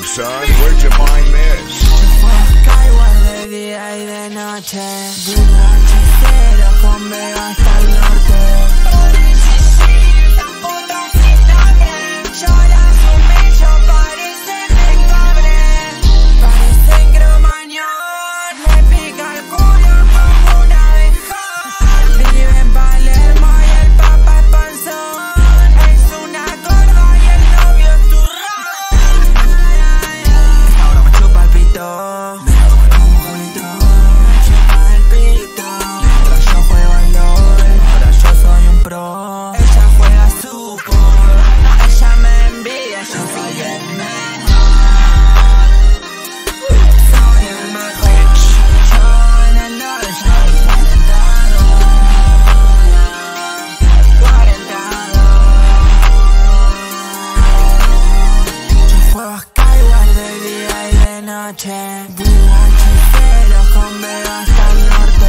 son? Where'd you find this? Caigo de día y de noche, vivo hechicero con veo hasta el norte. Por existir la puta sin nombre, yo la humillo, parecen de cobre, parecen cromañón, me pica el culo como una abejón. Vive en Palermo y el papa es panzón, es una gorda y el novio es turrón. Ahora me chupa el pito. Ella juega support, ella me envidia, yo soy el mejor. Soy el mejor. Yo en el lore soy 42. Yo juego Skyward de día y de noche, vivo hechicero con veo hasta el norte.